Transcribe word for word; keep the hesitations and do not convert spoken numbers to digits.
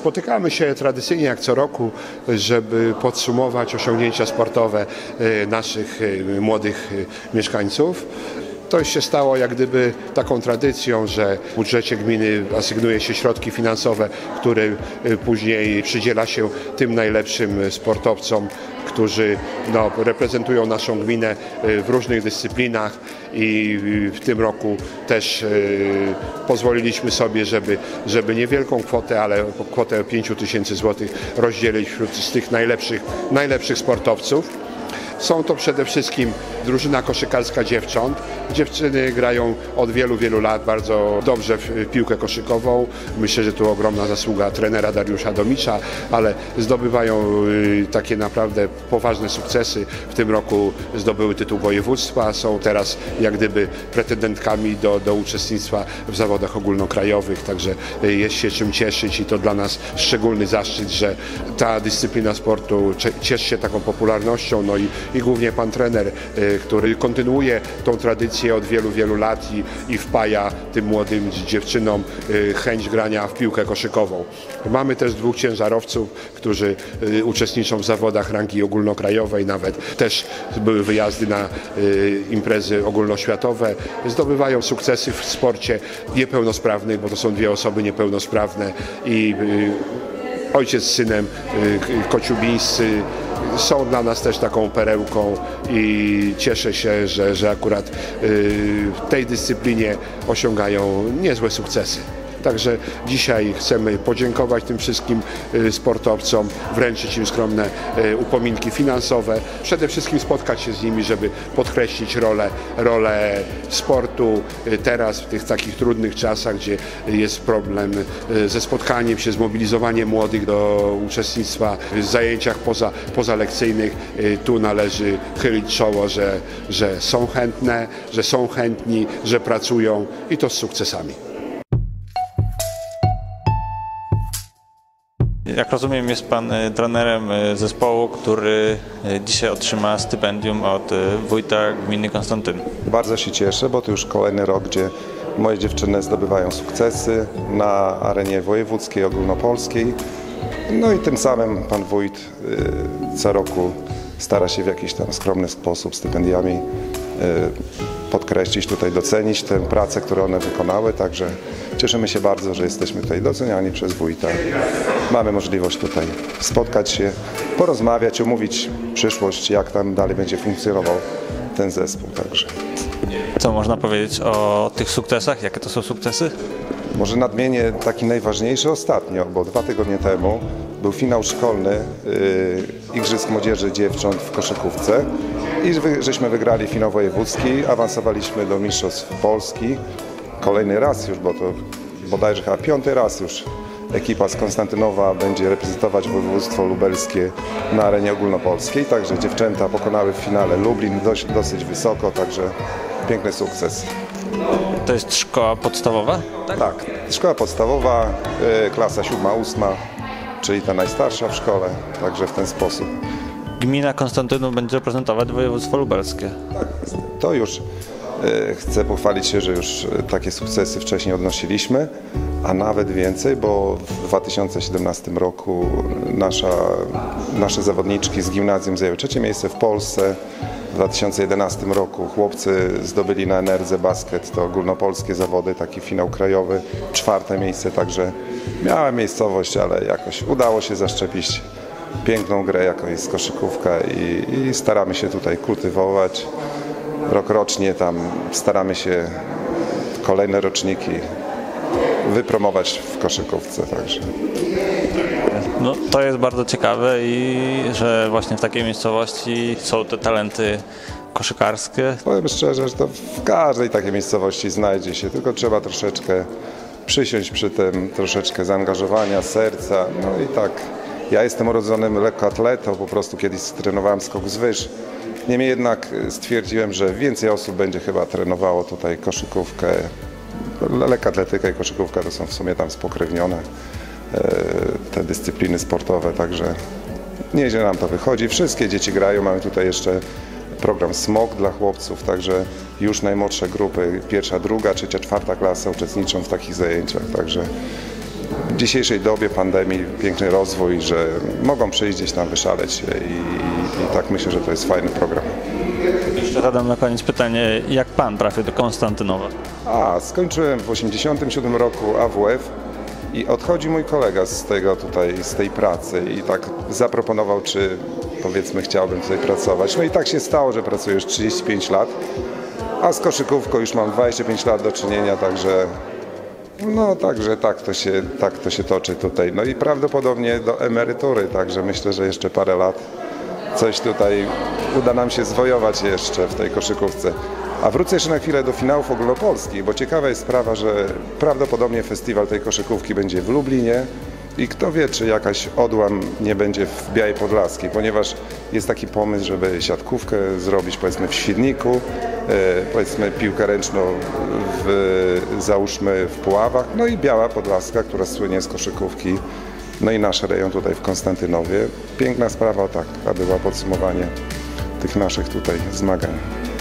Spotykamy się tradycyjnie jak co roku, żeby podsumować osiągnięcia sportowe naszych młodych mieszkańców. To już się stało jak gdyby taką tradycją, że w budżecie gminy asygnuje się środki finansowe, które później przydziela się tym najlepszym sportowcom, którzy no, reprezentują naszą gminę w różnych dyscyplinach i w tym roku też y, pozwoliliśmy sobie, żeby, żeby niewielką kwotę, ale kwotę pięć tysięcy złotych rozdzielić wśród tych najlepszych, najlepszych sportowców. Są to przede wszystkim drużyna koszykarska dziewcząt. Dziewczyny grają od wielu, wielu lat bardzo dobrze w piłkę koszykową. Myślę, że tu ogromna zasługa trenera Dariusza Domicza, ale zdobywają takie naprawdę poważne sukcesy. W tym roku zdobyły tytuł województwa, są teraz jak gdyby pretendentkami do, do uczestnictwa w zawodach ogólnokrajowych, także jest się czym cieszyć i to dla nas szczególny zaszczyt, że ta dyscyplina sportu cieszy się taką popularnością, no i i głównie pan trener, który kontynuuje tą tradycję od wielu, wielu lat i, i wpaja tym młodym dziewczynom chęć grania w piłkę koszykową. Mamy też dwóch ciężarowców, którzy uczestniczą w zawodach rangi ogólnokrajowej, nawet też były wyjazdy na imprezy ogólnoświatowe. Zdobywają sukcesy w sporcie niepełnosprawnych, bo to są dwie osoby niepełnosprawne i ojciec z synem kociubińscy są dla nas też taką perełką i cieszę się, że, że akurat w tej dyscyplinie osiągają niezłe sukcesy. Także dzisiaj chcemy podziękować tym wszystkim sportowcom, wręczyć im skromne upominki finansowe. Przede wszystkim spotkać się z nimi, żeby podkreślić rolę, rolę sportu teraz w tych takich trudnych czasach, gdzie jest problem ze spotkaniem się, zmobilizowaniem młodych do uczestnictwa w zajęciach poza, pozalekcyjnych. Tu należy chylić czoło, że, że są chętne, że są chętni, że pracują i to z sukcesami. Jak rozumiem, jest Pan trenerem zespołu, który dzisiaj otrzyma stypendium od wójta gminy Konstantyn. Bardzo się cieszę, bo to już kolejny rok, gdzie moje dziewczyny zdobywają sukcesy na arenie wojewódzkiej, ogólnopolskiej. No i tym samym pan wójt co roku stara się w jakiś tam skromny sposób stypendiami podkreślić, tutaj docenić tę pracę, którą one wykonały, także cieszymy się bardzo, że jesteśmy tutaj doceniani przez wójta. Mamy możliwość tutaj spotkać się, porozmawiać, omówić przyszłość, jak tam dalej będzie funkcjonował ten zespół. Także. Co można powiedzieć o tych sukcesach? Jakie to są sukcesy? Może nadmienię taki najważniejszy ostatnio, bo dwa tygodnie temu był finał szkolny yy, Igrzysk Młodzieży Dziewcząt w koszykówce i wy, żeśmy wygrali finał wojewódzki, awansowaliśmy do Mistrzostw Polski. Kolejny raz już, bo to bodajże chyba piąty raz już ekipa z Konstantynowa będzie reprezentować województwo lubelskie na arenie ogólnopolskiej. Także dziewczęta pokonały w finale Lublin dość, dosyć wysoko, także piękny sukces. To jest szkoła podstawowa? Tak, tak. Szkoła podstawowa, y, klasa siódma, ósma, czyli ta najstarsza w szkole, także w ten sposób. Gmina Konstantynów będzie reprezentować województwo lubelskie. Tak, to już y, chcę pochwalić się, że już takie sukcesy wcześniej odnosiliśmy, a nawet więcej, bo w dwa tysiące siedemnastym roku nasza, nasze zawodniczki z gimnazjum zajęły trzecie miejsce w Polsce. W dwa tysiące jedenastym roku chłopcy zdobyli na Enerdze Basket, to ogólnopolskie zawody, taki finał krajowy, czwarte miejsce, także miała miejscowość, ale jakoś udało się zaszczepić piękną grę, jaką jest koszykówka i, i staramy się tutaj kultywować. Rokrocznie tam staramy się kolejne roczniki wypromować w koszykówce, także. No, to jest bardzo ciekawe i że właśnie w takiej miejscowości są te talenty koszykarskie. Powiem szczerze, że to w każdej takiej miejscowości znajdzie się, tylko trzeba troszeczkę przysiąść przy tym, troszeczkę zaangażowania, serca, no i tak. Ja jestem urodzonym lekkoatletą, po prostu kiedyś trenowałem skok z wyż. Niemniej jednak stwierdziłem, że więcej osób będzie chyba trenowało tutaj koszykówkę. Lekkoatletyka i koszykówka to są w sumie tam spokrewnione te dyscypliny sportowe, także nieźle nam to wychodzi. Wszystkie dzieci grają, mamy tutaj jeszcze program SMOK dla chłopców, także już najmłodsze grupy, pierwsza, druga, trzecia, czwarta klasa uczestniczą w takich zajęciach, także dzisiejszej dobie pandemii piękny rozwój, że mogą przyjść gdzieś tam wyszaleć się i, i, i tak myślę, że to jest fajny program. Jeszcze zadam na koniec pytanie, jak pan trafił do Konstantynowa? A, skończyłem w osiemdziesiątym siódmym roku A W F i odchodzi mój kolega z tego tutaj, z tej pracy i tak zaproponował, czy powiedzmy chciałbym tutaj pracować. No i tak się stało, że pracuję już trzydzieści pięć lat, a z koszykówką już mam dwadzieścia pięć lat do czynienia, także no także tak to się, tak to się toczy tutaj. No i prawdopodobnie do emerytury, także myślę, że jeszcze parę lat coś tutaj uda nam się zwojować jeszcze w tej koszykówce. A wrócę jeszcze na chwilę do finałów ogólnopolskich, bo ciekawa jest sprawa, że prawdopodobnie festiwal tej koszykówki będzie w Lublinie i kto wie, czy jakaś odłam nie będzie w Białej Podlaskiej, ponieważ jest taki pomysł, żeby siatkówkę zrobić powiedzmy w Świdniku, e, powiedzmy piłkę ręczną w, załóżmy w Puławach, no i Biała Podlaska, która słynie z koszykówki, no i nasz rejon tutaj w Konstantynowie. Piękna sprawa, tak, to była podsumowanie tych naszych tutaj zmagań.